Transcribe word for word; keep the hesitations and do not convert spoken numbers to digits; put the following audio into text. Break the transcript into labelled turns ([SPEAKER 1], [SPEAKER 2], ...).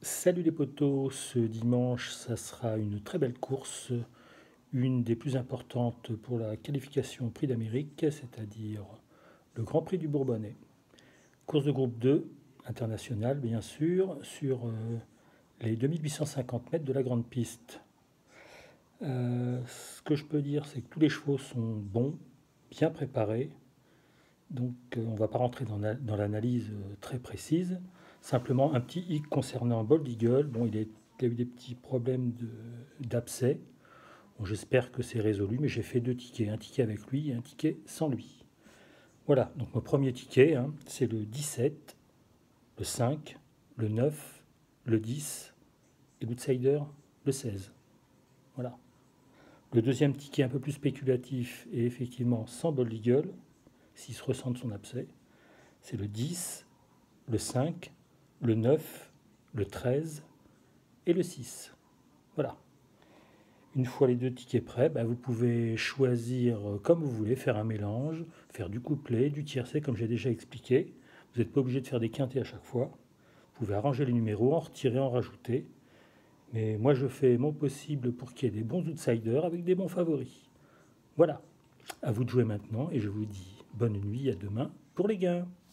[SPEAKER 1] Salut les potos, ce dimanche ça sera une très belle course, une des plus importantes pour la qualification au Prix d'Amérique, c'est-à-dire le Grand Prix du Bourbonnais. Course de groupe deux, internationale bien sûr, sur euh, les deux mille huit cent cinquante mètres de la grande piste. Euh, ce que je peux dire, c'est que tous les chevaux sont bons, bien préparés, donc euh, on ne va pas rentrer dans, la- dans l'analyse euh, très précise. Simplement un petit hic concernant Bold Eagle. Bon, il, est- il a eu des petits problèmes de- d'abcès. Bon, j'espère que c'est résolu, mais j'ai fait deux tickets, un ticket avec lui et un ticket sans lui. Voilà, donc mon premier ticket, hein, c'est le dix-sept, le cinq, le neuf, le dix et l'outsider, le seize. Voilà. Le deuxième ticket un peu plus spéculatif et effectivement sans Bold Eagle, s'il se ressent de son abcès, c'est le dix, le cinq, le neuf, le treize et le six. Voilà. Une fois les deux tickets prêts, bah, vous pouvez choisir euh, comme vous voulez, faire un mélange, faire du couplet, du tiercé comme j'ai déjà expliqué. Vous n'êtes pas obligé de faire des quintés à chaque fois. Vous pouvez arranger les numéros, en retirer, en rajouter. Mais moi je fais mon possible pour qu'il y ait des bons outsiders avec des bons favoris. Voilà. À vous de jouer maintenant et je vous dis bonne nuit, à demain pour les gains.